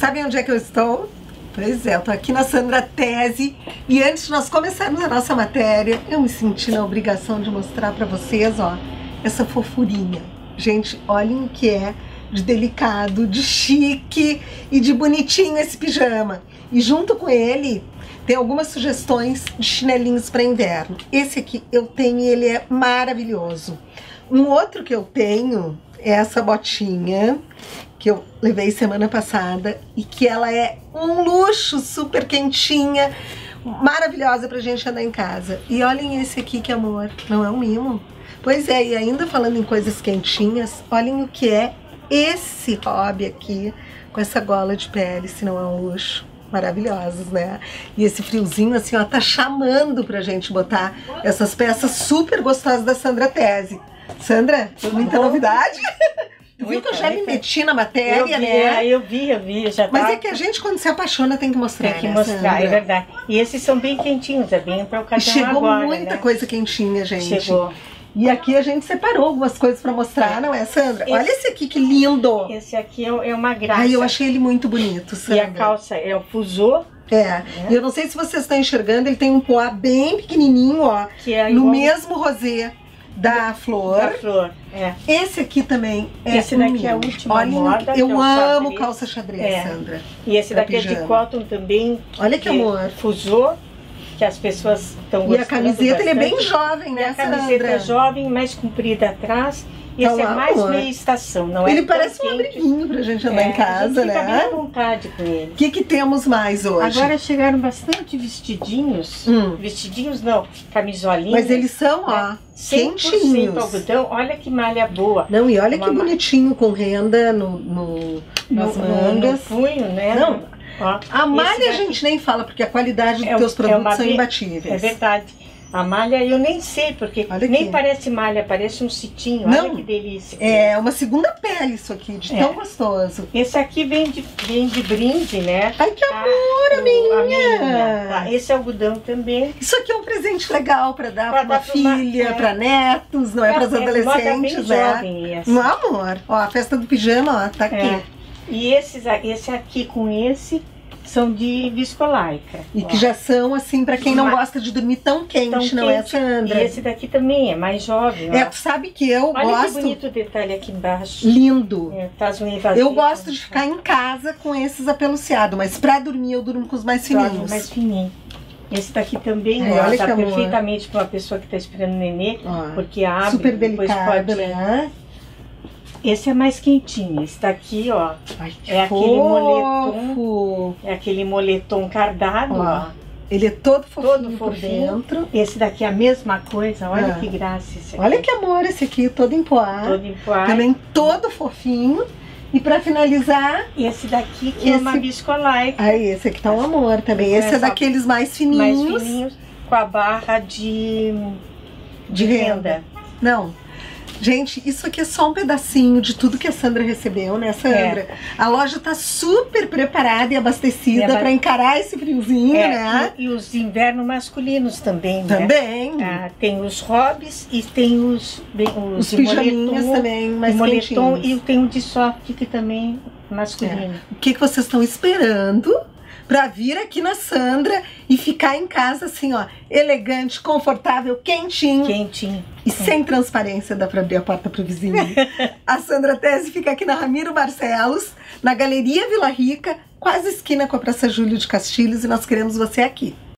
Sabem onde é que eu estou? Pois é, eu tô aqui na Sandra Tese e antes de nós começarmos a nossa matéria, eu me senti na obrigação de mostrar pra vocês, ó, essa fofurinha. Gente, olhem o que é de delicado, de chique e de bonitinho esse pijama. E junto com ele tem algumas sugestões de chinelinhos para inverno. Esse aqui eu tenho e ele é maravilhoso. Um outro que eu tenho é essa botinha que eu levei semana passada e que ela é um luxo, super quentinha, maravilhosa pra gente andar em casa. E olhem esse aqui, que amor, não é um mimo? Pois é, e ainda falando em coisas quentinhas, olhem o que é esse hobby aqui, com essa gola de pele, se não é um luxo. Maravilhosos, né? E esse friozinho assim, ó, tá chamando pra gente botar essas peças super gostosas da Sandra Tese. Sandra, muita novidade? Viu que eu já me meti na matéria, né? Eu vi, já tá. Mas é que a gente, quando se apaixona, tem que mostrar, tem que mostrar, Sandra? É verdade. E esses são bem quentinhos, é bem pra ocasião chegou agora, muita né? coisa quentinha, gente. Chegou. E aqui a gente separou algumas coisas pra mostrar, não é, Sandra? Olha esse aqui, que lindo! Esse aqui é uma graça. Ai, eu achei ele muito bonito, Sandra. E a calça é o fusô. E eu não sei se vocês estão enxergando, ele tem um poá bem pequenininho, ó, que é no mesmo rosé da flor. Da flor, é. Esse aqui também é esse daqui é a última Olha, moda. Eu amo calça xadrez, Sandra. E esse daqui pijama. é de cotton também. Olha que amor. Fusô, que as pessoas estão gostando. E a camiseta, ele é bem jovem, né, Sandra? A camiseta é jovem, mais comprida atrás. Esse então, é mais meia estação, não é? Ele parece um abriguinho pra gente andar em casa, né? Fica bem à vontade com ele. O que temos mais hoje? Agora chegaram bastante vestidinhos. Vestidinhos não, camisolinhas. Mas eles são, ó, quentinhos. 100% algodão, olha que malha boa. Não, e olha que bonitinho, com renda nas mangas. No punho, né? Não, ó, a malha a gente nem fala, porque a qualidade dos teus produtos são imbatíveis. É verdade. A malha eu nem sei, porque nem parece malha, parece um citinho. Não, olha que delícia. É uma segunda pele isso aqui, de tão gostoso. Esse aqui vem de brinde, né? Ai, que amor, a minha! Tá, esse algodão também. Isso aqui é um presente legal pra dar pra uma filha, pra netos, não é? Para as adolescentes, né? Um amor. Ó, a festa do pijama, ó, tá aqui. E esse aqui com esse são de viscolaica. E que já são, assim, pra quem não gosta de dormir tão quente, não é, Sandra? E esse daqui também é mais jovem, ó. Sabe que eu gosto... Olha que bonito o detalhe aqui embaixo. Lindo. Eu gosto de ficar em casa com esses apeluciados, mas pra dormir eu durmo com os mais fininhos. Mais fininho. Esse daqui também, olha tá que perfeitamente pra uma pessoa que tá esperando nenê, porque abre, super delicado, né? Esse é mais quentinho. Esse daqui, ó, é aquele moletom. É aquele moletom cardado, ó. Ele é todo fofinho por dentro. Esse daqui é a mesma coisa. Olha que graça esse aqui. Olha que amor esse aqui, todo em poá. Todo em poá. Também todo fofinho. E pra finalizar... Esse daqui que é uma viscolaica. Aí, esse aqui tá um amor também. Esse é daqueles mais fininhos. Mais fininhos, com a barra de renda. Não. Gente, isso aqui é só um pedacinho de tudo que a Sandra recebeu, né, Sandra? A loja tá super preparada e abastecida pra encarar esse friozinho, né? E os invernos masculinos também, né? Também. Tem os hobbies e tem os pijaminhas também, mais moletom, e tem o de soft que também masculino. O que vocês estão esperando pra vir aqui na Sandra e ficar em casa assim, ó, elegante, confortável, quentinho. Quentinho. E sem transparência, dá pra abrir a porta pro vizinho. A Sandra Tese fica aqui na Ramiro Barcelos, na Galeria Vila Rica, quase esquina com a Praça Júlio de Castilhos, e nós queremos você aqui.